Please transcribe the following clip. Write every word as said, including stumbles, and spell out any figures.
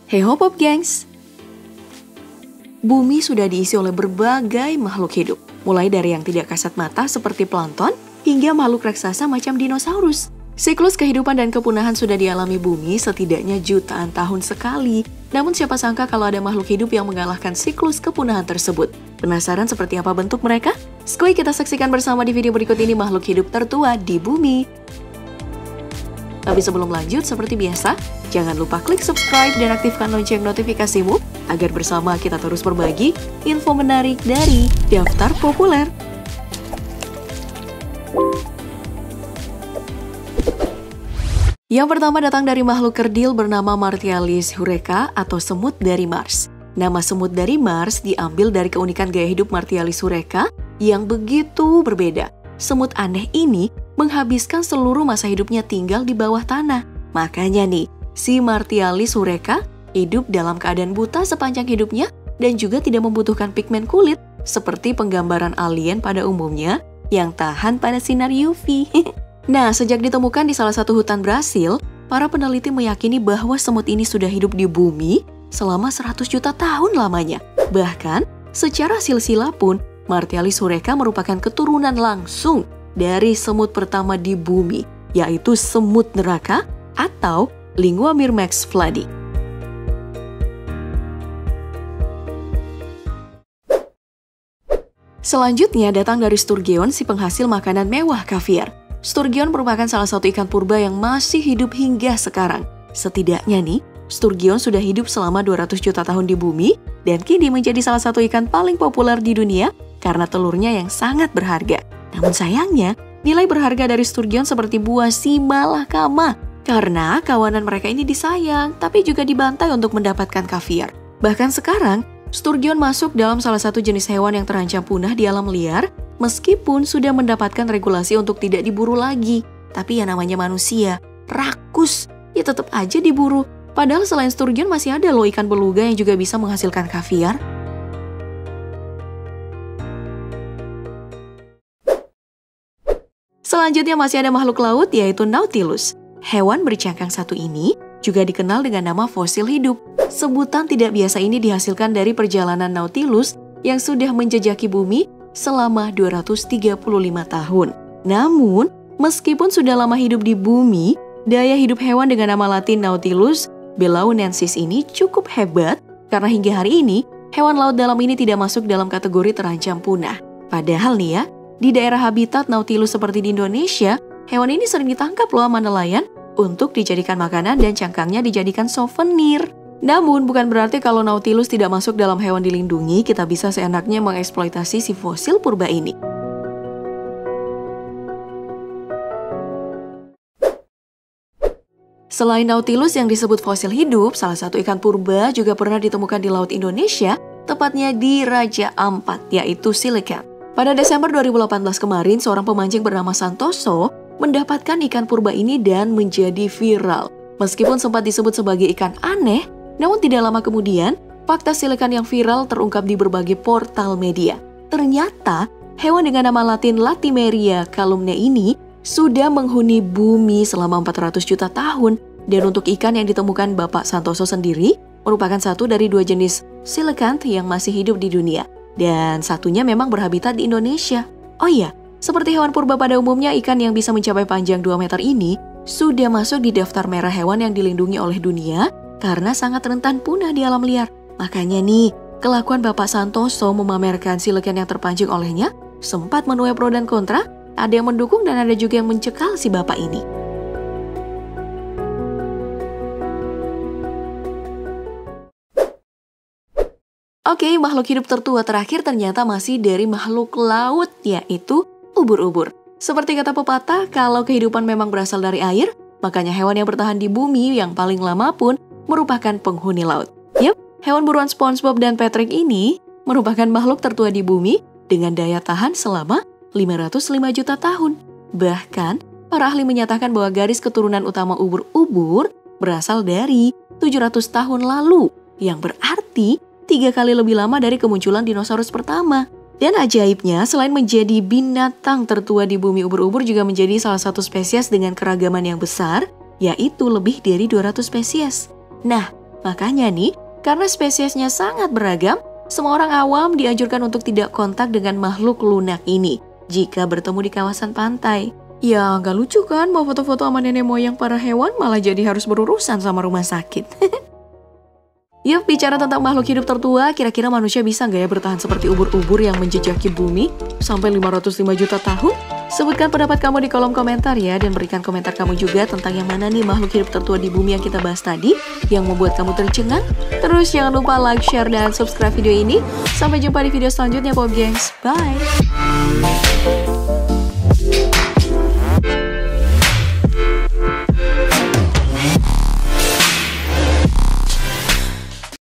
Hey ho Pop Gengs! Bumi sudah diisi oleh berbagai makhluk hidup, mulai dari yang tidak kasat mata seperti plankton, hingga makhluk raksasa macam dinosaurus. Siklus kehidupan dan kepunahan sudah dialami bumi setidaknya jutaan tahun sekali. Namun siapa sangka kalau ada makhluk hidup yang mengalahkan siklus kepunahan tersebut. Penasaran seperti apa bentuk mereka? Skuy, kita saksikan bersama di video berikut ini makhluk hidup tertua di bumi. Tapi sebelum lanjut, seperti biasa, jangan lupa klik subscribe dan aktifkan lonceng notifikasimu agar bersama kita terus berbagi info menarik dari Daftar Populer. Yang pertama datang dari makhluk kerdil bernama Martialis hureka atau semut dari Mars. Nama semut dari Mars diambil dari keunikan gaya hidup Martialis hureka yang begitu berbeda. Semut aneh ini menghabiskan seluruh masa hidupnya tinggal di bawah tanah. Makanya nih, si Martialis hureka hidup dalam keadaan buta sepanjang hidupnya dan juga tidak membutuhkan pigmen kulit seperti penggambaran alien pada umumnya yang tahan pada sinar U V. Nah, sejak ditemukan di salah satu hutan Brasil, para peneliti meyakini bahwa semut ini sudah hidup di bumi selama seratus juta tahun lamanya. Bahkan, secara silsilah pun, Martialis hureka merupakan keturunan langsung dari semut pertama di bumi, yaitu semut neraka atau Lingua Myrmex fladi. Selanjutnya datang dari Sturgeon, si penghasil makanan mewah kaviar. Sturgeon merupakan salah satu ikan purba yang masih hidup hingga sekarang. Setidaknya nih, Sturgeon sudah hidup selama dua ratus juta tahun di bumi dan kini menjadi salah satu ikan paling populer di dunia karena telurnya yang sangat berharga. Namun sayangnya, nilai berharga dari Sturgeon seperti buah si malakama karena kawanan mereka ini disayang tapi juga dibantai untuk mendapatkan kaviar. Bahkan sekarang, Sturgeon masuk dalam salah satu jenis hewan yang terancam punah di alam liar meskipun sudah mendapatkan regulasi untuk tidak diburu lagi. Tapi ya namanya manusia, rakus, ya tetap aja diburu. Padahal selain Sturgeon masih ada loh ikan beluga yang juga bisa menghasilkan kaviar. Selanjutnya masih ada makhluk laut yaitu Nautilus. Hewan bercangkang satu ini juga dikenal dengan nama fosil hidup. Sebutan tidak biasa ini dihasilkan dari perjalanan Nautilus yang sudah menjejaki bumi selama dua ratus tiga puluh lima tahun. Namun, meskipun sudah lama hidup di bumi, daya hidup hewan dengan nama latin Nautilus belaunensis ini cukup hebat karena hingga hari ini hewan laut dalam ini tidak masuk dalam kategori terancam punah. Padahal nih ya, di daerah habitat Nautilus seperti di Indonesia, hewan ini sering ditangkap loh sama nelayan untuk dijadikan makanan dan cangkangnya dijadikan souvenir. Namun bukan berarti kalau Nautilus tidak masuk dalam hewan dilindungi, kita bisa seenaknya mengeksploitasi si fosil purba ini. Selain Nautilus yang disebut fosil hidup, salah satu ikan purba juga pernah ditemukan di Laut Indonesia, tepatnya di Raja Ampat, yaitu Silicon. Pada Desember dua ribu delapan belas kemarin, seorang pemancing bernama Santoso mendapatkan ikan purba ini dan menjadi viral. Meskipun sempat disebut sebagai ikan aneh, namun tidak lama kemudian, fakta silicon yang viral terungkap di berbagai portal media. Ternyata, hewan dengan nama latin Latimeria calumnia ini sudah menghuni bumi selama empat ratus juta tahun. Dan untuk ikan yang ditemukan Bapak Santoso sendiri, merupakan satu dari dua jenis silicon yang masih hidup di dunia. Dan satunya memang berhabitat di Indonesia. Oh iya, seperti hewan purba pada umumnya, ikan yang bisa mencapai panjang dua meter ini sudah masuk di daftar merah hewan yang dilindungi oleh dunia karena sangat rentan punah di alam liar. Makanya nih, kelakuan Bapak Santoso memamerkan silicon yang terpancing olehnya sempat menuai pro dan kontra. Ada yang mendukung dan ada juga yang mencekal si bapak ini. Oke, makhluk hidup tertua terakhir ternyata masih dari makhluk laut, yaitu ubur-ubur. Seperti kata pepatah, kalau kehidupan memang berasal dari air, makanya hewan yang bertahan di bumi yang paling lama pun merupakan penghuni laut. Yup, hewan buruan SpongeBob dan Patrick ini merupakan makhluk tertua di bumi dengan daya tahan selama lima ratus lima juta tahun. Bahkan, para ahli menyatakan bahwa garis keturunan utama ubur-ubur berasal dari tujuh ratus tahun lalu, yang berarti tiga kali lebih lama dari kemunculan dinosaurus pertama. Dan ajaibnya, selain menjadi binatang tertua di bumi, ubur-ubur juga menjadi salah satu spesies dengan keragaman yang besar, yaitu lebih dari dua ratus spesies. Nah, Makanya nih, karena spesiesnya sangat beragam, semua orang awam dianjurkan untuk tidak kontak dengan makhluk lunak ini jika bertemu di kawasan pantai. Ya, nggak lucu kan mau foto-foto sama nenek moyang para hewan malah jadi harus berurusan sama rumah sakit. Yuk, bicara tentang makhluk hidup tertua, kira-kira manusia bisa nggak ya bertahan seperti ubur-ubur yang menjejaki bumi sampai lima ratus lima juta tahun? Sebutkan pendapat kamu di kolom komentar ya, dan berikan komentar kamu juga tentang yang mana nih makhluk hidup tertua di bumi yang kita bahas tadi, yang membuat kamu tercengang. Terus jangan lupa like, share, dan subscribe video ini. Sampai jumpa di video selanjutnya, Pop Gengs. Bye!